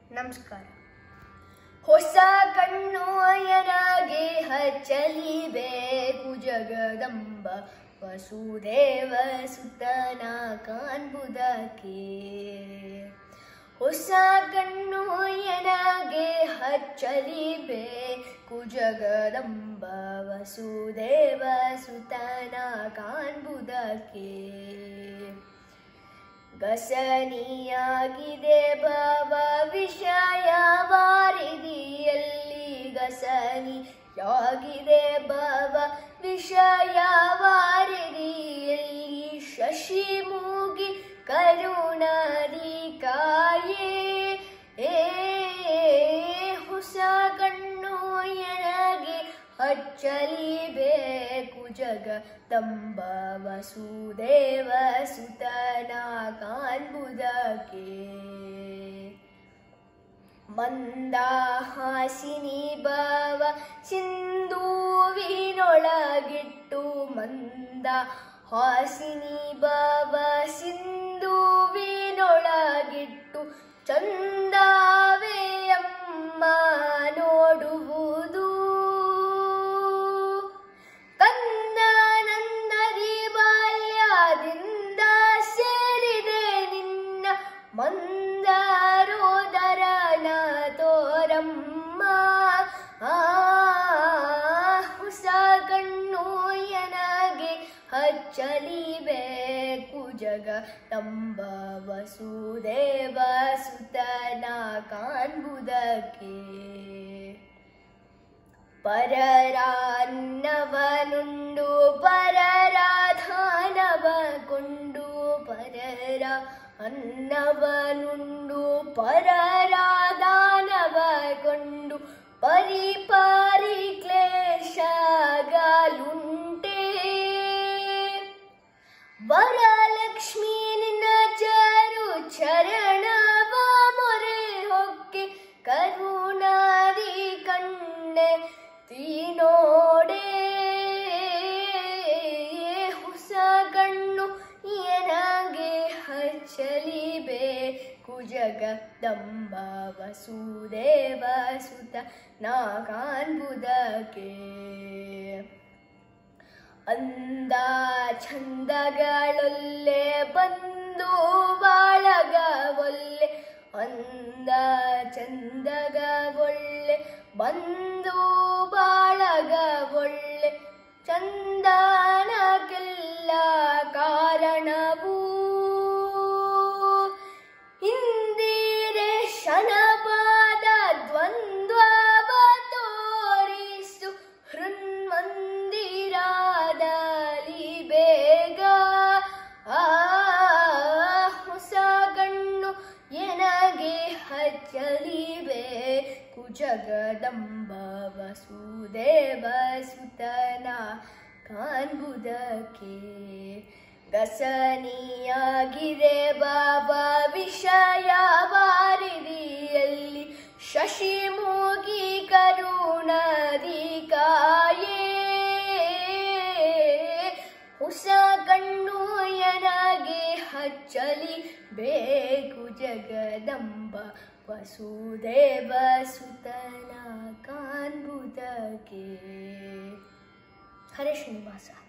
ನಮಸ್ಕಾರ. ಹೊಸ ಕಣ್ಣು ಎನಗೆ ಹಚ್ಚಲಿಬೇಕು ಜಗದಂಬ ವಸುದೇವ ಸುತನ ಕಾಣ್ಬುದಕ್ಕೆ. ಹೊಸ ಕಣ್ಣು ಎನಗೆ ಹಚ್ಚಲಿಬೇಕು ಜಗದಂಬ ವಸುದೇವ ಸುತನ ಕಾಣ್ಬುದಕ್ಕೆ. ಗಸನಿಯಾಗಿದೆ ಭಾವ ವಿಷಯ ವಾರಿದಿಯಲ್ಲಿ, ಗಸನಿಯಾಗಿದೆ ಭಾವ ವಿಷಯ ವಾರಿದಿಯಲ್ಲಿ, ಶಶಿ ಮೂಗಿ ಕರುಣಾದಿ ಕಾಯೇ. ಹೊಸ ಕಣ್ಣು ಎನಗೆ ಹಚ್ಚಲಿಬೇಕು ಜಗದಂಬ ವಸುದೇವ ಸುತನ ಕಾಣ್ಬುದಕ್ಕೆ. ಮಂದಹಾಸಿನಿ ಭಾವ ಸಿಂಧುವಿನೊಳಗಿಟ್ಟು, ಮಂದಹಾಸಿನಿ ಭಾವ ಸಿಂಧುವಿನೊಳಗಿಟ್ಟು, ಚಂದವೇ ಅಮ್ಮ ನೋಡುವುದು. ಕಂದನಂದದಿ ಬಾಲ್ಯದಿಂದ ಸೇರಿದೆ ನಿನ್ನ ಮಂದರೋದರನ ತೋರಮ್ಮ. ಹೊಸ ಕಣ್ಣು ಎನಗೆ ಹಚ್ಚಲಿಬೇಕು ಜಗದಂಬ ವಸುದೇವ ಸುತನ ಕಾಣ್ಬುದಕ್ಕೆ. ಪರರಾನ್ನವನುಂಡು ಪರರಾಧಾನವ ಕೊಂಡು, ಪರರ ಅನ್ನವನುಂಡು ಪರರಾಧಾನವ ಕೊಂಡು, ಪರಿಪಾರಿ ಕ್ಲೇಶಗಳುಂಟೆ. ವರಲಕ್ಷ್ಮೀ ನಿನ್ನ ಚರು ಚರಣವ ಮೊರೆ ಹೊಕ್ಕೆ, ಕರುಣಾದಿ ಕಣ್ಣೆ ತೀನೋಡೆ. ಹೊಸ ಕಣ್ಣು ಎನಗೆ ಹಚ್ಚಲಿಬೇಕು ಜಗದಂಬ ವಸುದೇವ ಸುತನ ಕಾಣ್ಬುದಕ್ಕೆ. ಅಂದ ಚಂದಗಳೊಲ್ಲೆ ಬಂದು ಬಾಳಗವೊಲ್ಲೆ, ಅಂದ ಚಂದಗವೊಲ್ಲೆ ಬಂದು ಬಾಳಗವೊಲ್ಲೆ, ಚಂದನಕ್ಕೆಲ್ಲ ಕಾರಣವೂ ಇಂದಿರೇಶನಪಾದ ದ್ವಂದ್ವವ ತೋರಿಸು, ಹೃನ್ಮಂದಿರದಲ್ಲಿ ಬೇಗ. ಹೊಸ ಕಣ್ಣು ಎನಗೆ ಹಚ್ಚಲಿಬೇಕು ಜಗದಂಬ ವಸುದೇವ ಸುತನ ಕಾಣ್ಬುದಕ್ಕೆ. ಗಸನಿಯಾಗಿದೆ ಭಾವ ವಿಷಯ ವಾರಿದಿಯಲ್ಲಿ, ಶಶಿ ಮೂಗಿ ಕರುಣಾದಿ ಕಾಯೇ. ಹೊಸ ಕಣ್ಣು ಎನಗೆ ಹಚ್ಚಲಿಬೇಕು ಜಗದಂಬ ವಸುದೇವ ಸುತನ ಕಾಣ್ಬುದಕ್ಕೆ. ಹರೇ ಶ್ರೀನಿವಾಸ.